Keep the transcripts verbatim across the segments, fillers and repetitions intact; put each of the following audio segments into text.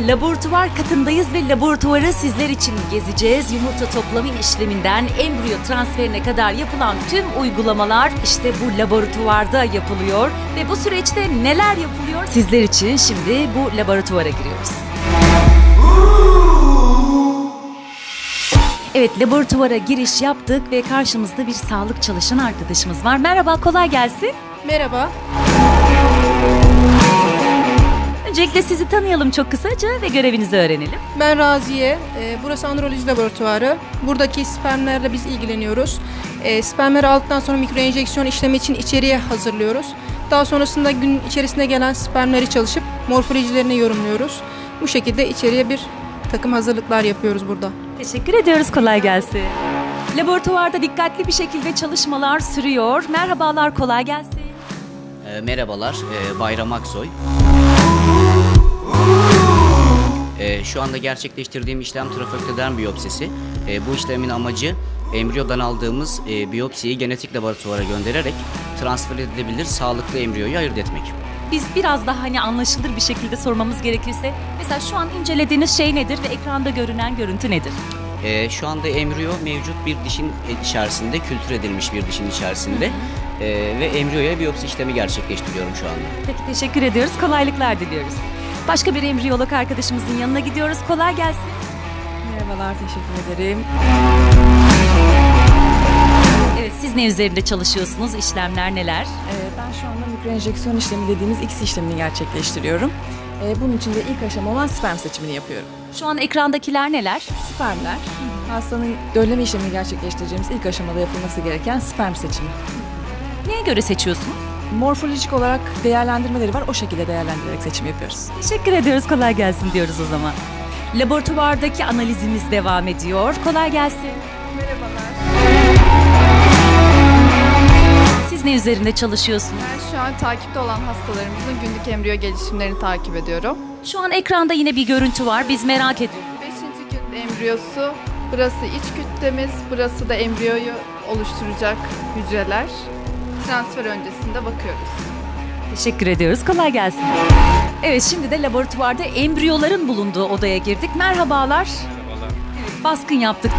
laboratuvar katındayız ve laboratuvarı sizler için gezeceğiz. Yumurta toplama işleminden embriyo transferine kadar yapılan tüm uygulamalar işte bu laboratuvarda yapılıyor. Ve bu süreçte neler yapılıyor? Sizler için şimdi bu laboratuvara giriyoruz. Evet, laboratuvara giriş yaptık ve karşımızda bir sağlık çalışan arkadaşımız var. Merhaba, kolay gelsin. Merhaba. Öncelikle sizi tanıyalım çok kısaca ve görevinizi öğrenelim. Ben Raziye. Ee, burası androloji laboratuvarı. Buradaki spermlerle biz ilgileniyoruz. Ee, spermleri aldıktan sonra mikroenjeksiyon işlemi için içeriye hazırlıyoruz. Daha sonrasında gün içerisinde gelen spermleri çalışıp morfolojilerini yorumluyoruz. Bu şekilde içeriye bir takım hazırlıklar yapıyoruz burada. Teşekkür ediyoruz, kolay gelsin. Laboratuvarda dikkatli bir şekilde çalışmalar sürüyor. Merhabalar, kolay gelsin. E, merhabalar, e, Bayram Aksoy. E, şu anda gerçekleştirdiğim işlem trafektoderm biyopsisi. E, bu işlemin amacı embriyodan aldığımız e, biyopsiyi genetik laboratuvara göndererek transfer edilebilir sağlıklı embriyoyu ayırt etmek. Biz biraz daha hani anlaşılır bir şekilde sormamız gerekirse, mesela şu an incelediğiniz şey nedir ve ekranda görünen görüntü nedir? E, şu anda embriyo mevcut bir dişin içerisinde, kültür edilmiş bir dişin içerisinde e, ve embriyoya biyopsi işlemi gerçekleştiriyorum şu anda. Peki, teşekkür ediyoruz, kolaylıklar diliyoruz. Başka bir embriyolog arkadaşımızın yanına gidiyoruz, kolay gelsin. Merhabalar, teşekkür ederim. Evet, siz ne üzerinde çalışıyorsunuz, işlemler neler? Ee, ben şu anda mikroenjeksiyon işlemi dediğimiz X işlemini gerçekleştiriyorum. Ee, bunun için de ilk aşama olan sperm seçimini yapıyorum. Şu an ekrandakiler neler? Spermler, hastanın dölleme işlemini gerçekleştireceğimiz ilk aşamada yapılması gereken sperm seçimi. Neye göre seçiyorsunuz? Morfolojik olarak değerlendirmeleri var, o şekilde değerlendirerek seçim yapıyoruz. Teşekkür ediyoruz, kolay gelsin diyoruz o zaman. Laboratuvardaki analizimiz devam ediyor. Kolay gelsin. Merhabalar. Siz ne üzerinde çalışıyorsunuz? Ben şu an takipte olan hastalarımızın günlük embriyo gelişimlerini takip ediyorum. Şu an ekranda yine bir görüntü var. Biz merak ediyoruz. Beşinci gün embriyosu. Burası iç kütlemiz. Burası da embriyoyu oluşturacak hücreler. Transfer öncesinde bakıyoruz. Teşekkür ediyoruz. Kolay gelsin. Evet, şimdi de laboratuvarda embriyoların bulunduğu odaya girdik. Merhabalar. Merhabalar. Evet, baskın yaptık.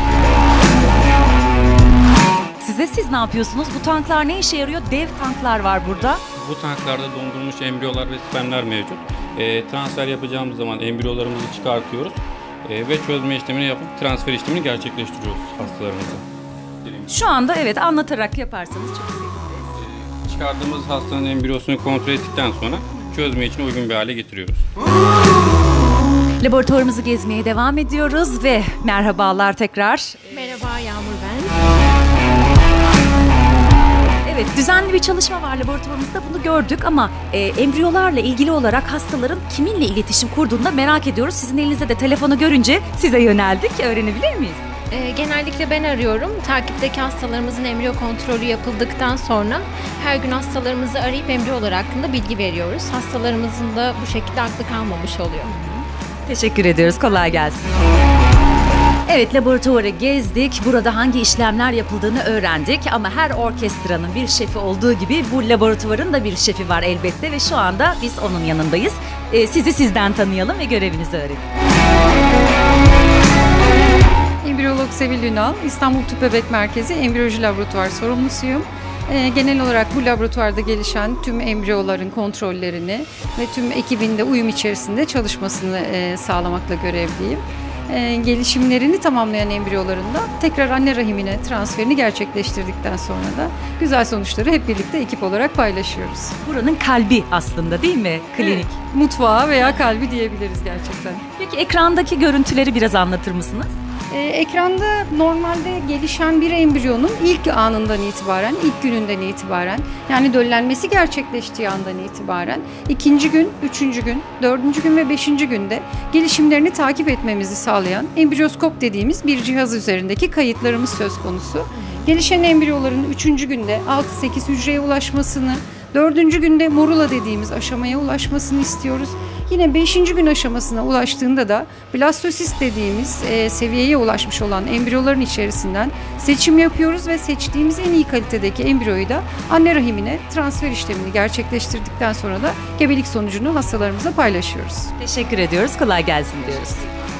Size siz ne yapıyorsunuz? Bu tanklar ne işe yarıyor? Dev tanklar var burada. Bu tanklarda dondurulmuş embriyolar ve spermler mevcut. E, transfer yapacağımız zaman embriyolarımızı çıkartıyoruz e, ve çözme işlemini yapıp transfer işlemini gerçekleştiriyoruz hastalarımıza. Şu anda evet, anlatarak yaparsanız çok seviniriz. E, çıkardığımız hastanın embriyosunu kontrol ettikten sonra çözme için uygun bir hale getiriyoruz. Laboratuvarımızı gezmeye devam ediyoruz ve merhabalar tekrar. Merhaba, Yağmur ben. Evet, düzenli bir çalışma var laboratuvarımızda, bunu gördük ama e, embriyolarla ilgili olarak hastaların kiminle iletişim kurduğunu da merak ediyoruz. Sizin elinizde de telefonu görünce size yöneldik. Öğrenebilir miyiz? Ee, genellikle ben arıyorum. Takipteki hastalarımızın embriyo kontrolü yapıldıktan sonra her gün hastalarımızı arayıp embriyolar hakkında bilgi veriyoruz. Hastalarımızın da bu şekilde aklı kalmamış oluyor. Teşekkür ediyoruz, kolay gelsin. Evet, laboratuvarı gezdik. Burada hangi işlemler yapıldığını öğrendik. Ama her orkestranın bir şefi olduğu gibi bu laboratuvarın da bir şefi var elbette. Ve şu anda biz onun yanındayız. Ee, sizi sizden tanıyalım ve görevinizi öğrenelim. Embriyolog Sevil Ünal, İstanbul Tıp Bebek Merkezi Embriyoloji Laboratuvar sorumlusuyum. Ee, genel olarak bu laboratuvarda gelişen tüm embriyoların kontrollerini ve tüm ekibin de uyum içerisinde çalışmasını e, sağlamakla görevliyim. E, gelişimlerini tamamlayan embriyolarında tekrar anne rahimine transferini gerçekleştirdikten sonra da güzel sonuçları hep birlikte ekip olarak paylaşıyoruz. Buranın kalbi aslında, değil mi? Klinik. Evet, mutfağı veya kalbi diyebiliriz gerçekten. Peki ekrandaki görüntüleri biraz anlatır mısınız? Ee, ekranda normalde gelişen bir embriyonun ilk anından itibaren, ilk gününden itibaren, yani döllenmesi gerçekleştiği andan itibaren ikinci gün, üçüncü gün, dördüncü gün ve beşinci günde gelişimlerini takip etmemizi sağlayan embriyoskop dediğimiz bir cihaz üzerindeki kayıtlarımız söz konusu. Gelişen embriyoların üçüncü günde altı sekiz hücreye ulaşmasını, Dördüncü günde morula dediğimiz aşamaya ulaşmasını istiyoruz. Yine beşinci gün aşamasına ulaştığında da blastosist dediğimiz e, seviyeye ulaşmış olan embriyoların içerisinden seçim yapıyoruz ve seçtiğimiz en iyi kalitedeki embriyoyu da anne rahimine transfer işlemini gerçekleştirdikten sonra da gebelik sonucunu hastalarımıza paylaşıyoruz. Teşekkür ediyoruz. Kolay gelsin diyoruz.